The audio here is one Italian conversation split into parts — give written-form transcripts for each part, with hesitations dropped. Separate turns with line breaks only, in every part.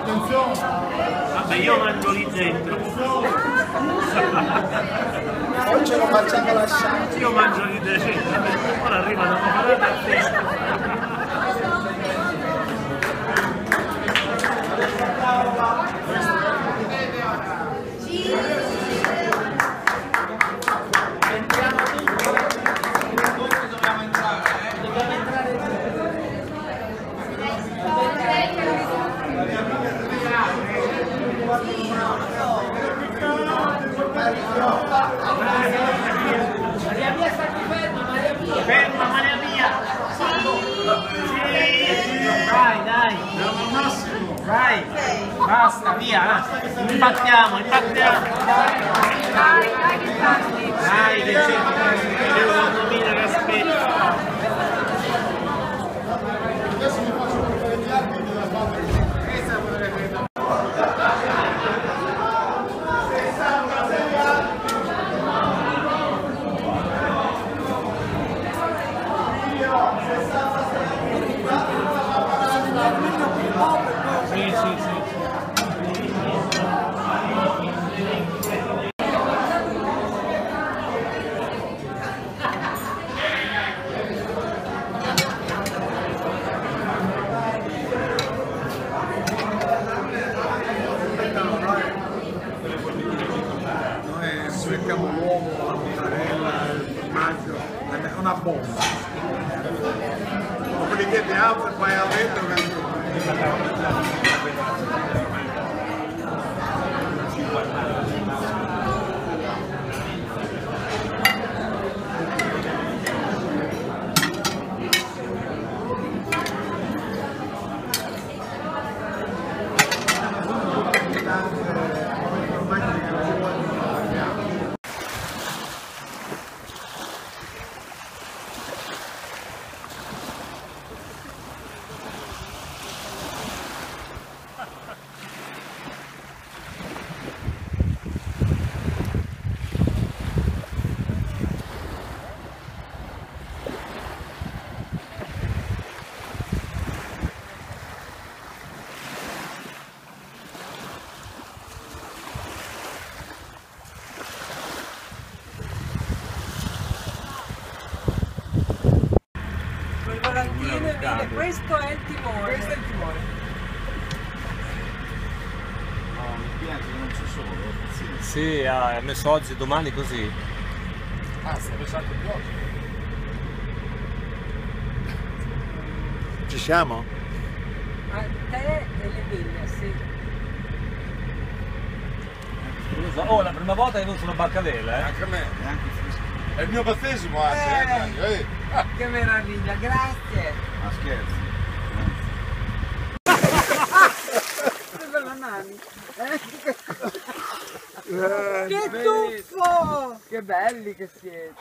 Vabbè, io mangio lì dentro.
Poi ce lo facciamo lasciare.
Io mangio lì dentro. Ora arriva una parata a te. Ferma, Maria mia! Dai, dai! Dai! Basta, via! Impattiamo, impattiamo! Dai, dai che tanti! Dai, che c'è! Devo dominare che aspetta! Adesso mi faccio portare gli altri della fabbrica.
Cerchiamo l'uovo, la mozzarella, il formaggio, è una bomba. Dopodiché ti alzi e vai a letto.
Questo è il timone.
Questo è il timone. No, mi piace che non c'è solo.
Sì, ha messo oggi, domani così.
Ah, si è messo anche più oggi. Ci siamo?
A te e le ville, sì.
Oh, la prima volta che venuto sulla barcadella, eh?
Anche a me. È il mio battesimo anche,
Che meraviglia, grazie.
Ma scherzi.
Che bella mani. Che tuffo! Che belli che siete.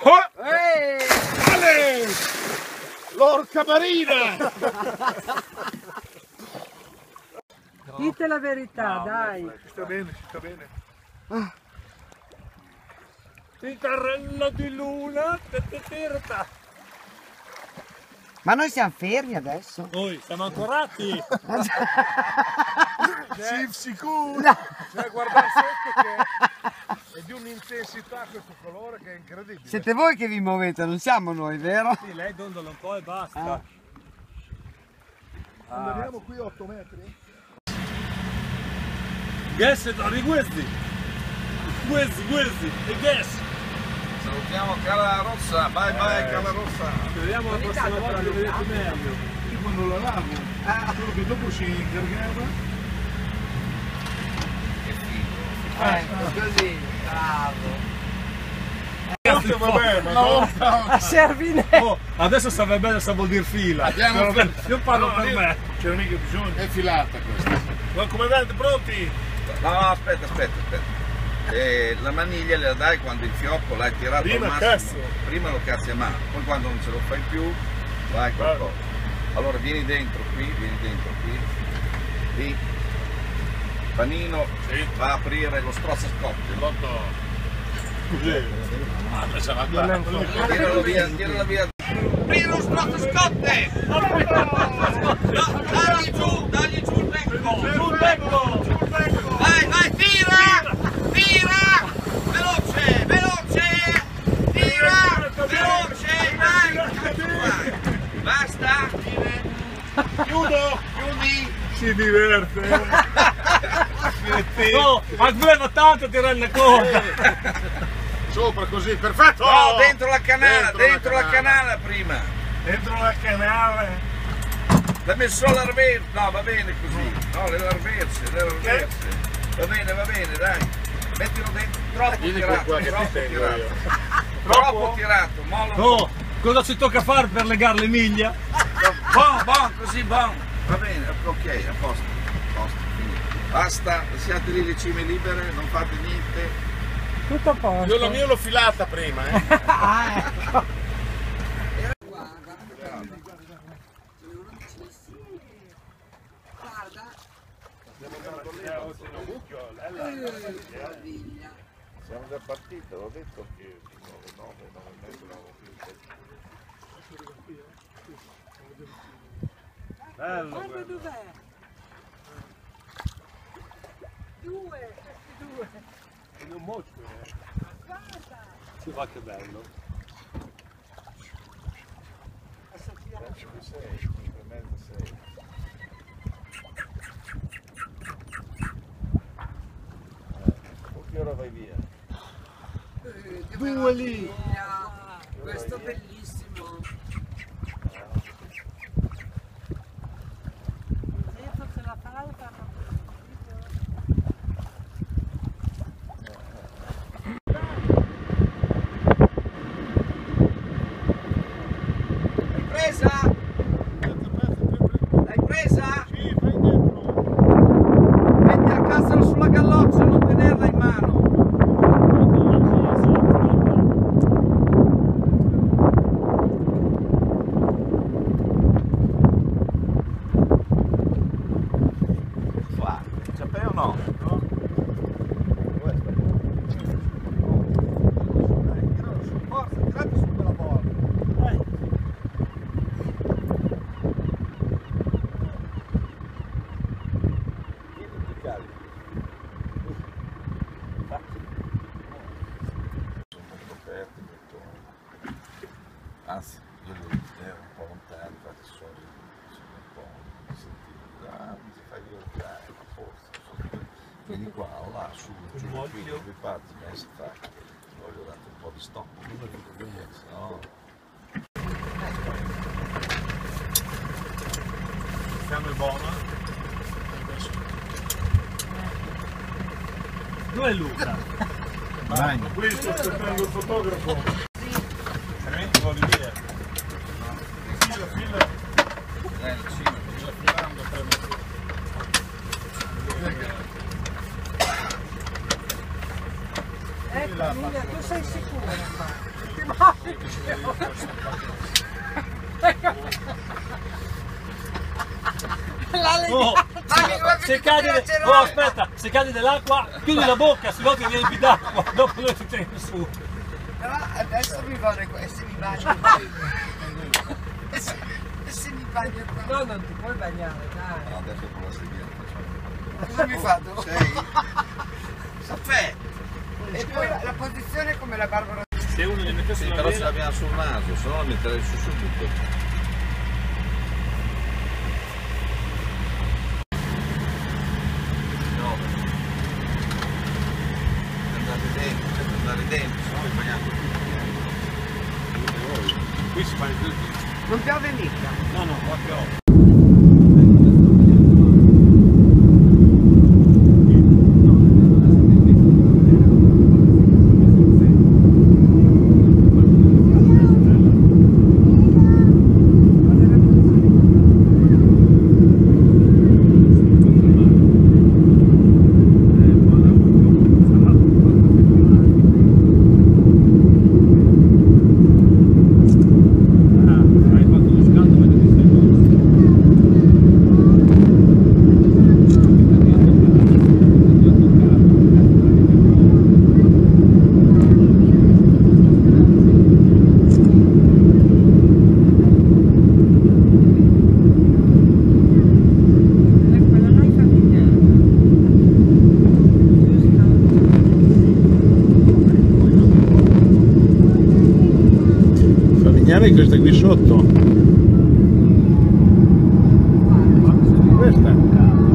Ale! L'orca marina!
Dite la verità, dai.
Ci sta bene, ci sta bene.
Il carrello di luna,
Ma noi siamo fermi adesso?
noi siamo ancorati.
Sì, sicuro!
No.
Cioè, guardare sotto che è di un'intensità questo colore che è incredibile.
Siete voi che vi muovete, non siamo noi, vero?
Sì, lei dondola un po' e basta.
Andiamo qui 8 metri?
Guess di questi. Questi, e guess.
Salutiamo Cala Rossa, bye bye Cala Rossa.
Ci vediamo la prossima volta che vedete meglio.
Io quando la lavo, solo che dopo si incargava. Che figo.
Così, bravo.
Vabbè, ma
A Servine.
Oh, adesso sapeva bene se vuol dire fila. Io parlo per me.
C'era mica bisogno. È filata questa.
Ma comandante, pronti?
No, aspetta. La maniglia la dai quando il fiocco l'hai tirato
Prima
al massimo.
cazzo.
Prima lo cazzi a mano, poi quando non ce lo fai più, vai qualcosa. Allora vieni dentro qui. Lì. Panino va a aprire lo strozzacocktail.
Così. Ah, sarà andato.
Tiralo via. Aprire lo strozzacocktail! No, dagli giù il becco!
Sul becco!
si diverte.
No, ma voleva tanto ti rende conto.
Sopra così, perfetto!
No, dentro la canale, dentro la canale prima.
Dentro la canale.
L'ha messo all'arverso. No, va bene così. No, l'arverso, Va bene, dai. Mettilo dentro. Troppo tirato, troppo tirato. Troppo tirato, mollo.
No, cosa ci tocca fare per legare le miglia?
Bon, così bon. Va bene, ok, a posto. Finito. Basta, siate lì le cime libere, non fate niente.
Tutto a posto.
Io la mia l'ho filata prima,
Ah, ecco.
Siamo già partiti, l'ho detto che 9 mezzo l'avevo più.
Bello.
Guarda dov'è? Due.
in un moccio.
Guarda.
Si va che bello.
5,6. Che ora vai via?
Due lì. Questo è bellissimo. Dentro ce la fai per
L'hai presa? L'hai presa?
Sì, fai dentro.
Metti a casa sulla galloccia, non tenerla in mano. C'è o no? Forza, tirate su quella bolla. Anzi, io ero un po' lontano, infatti sono un po' sentito, mi si fai dirottare, ma forse, vieni qua o là, su, giù, qui, due parti, ma si fa, voglio dare un po' di stop, no.
Siamo buona.
Dove è Luca?
Dai. Qui sto aspettando il fotografo.
Veramente voglio dire.
Fila.
Il cinema, sto filando per me.
ecco, Emilia, tu sei sicura?
Oh, se cade, oh, aspetta, se cade dell'acqua, chiudi la bocca, se no ti riempi d'acqua, dopo lo ti tieni su.
Però adesso mi vorrei se mi bagno. E se mi bagno qua? No, non ti puoi bagnare, dai.
No, adesso con la seguente.
Cosa mi fatto?
Sei? Saffè!
E poi la posizione è come la Barbara.
Se uno gli mettesse
Sì,
una
però ce
vela,
l'abbiamo sul naso, se no la metterei su subito. Andare dentro, se no mi bagniamo tutti.
qui si fa il tutti.
Non piove mica.
No, no, qua piove.
Questa qui sotto. Questa?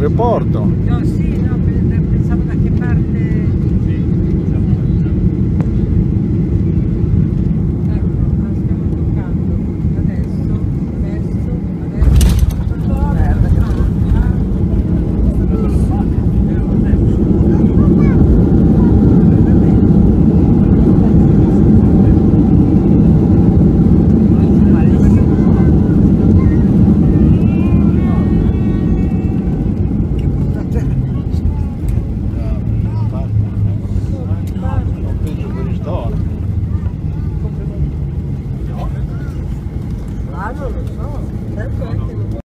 l'aeroporto.
No, sì, no, pensavo da che parte... Ah, non lo so, certo è che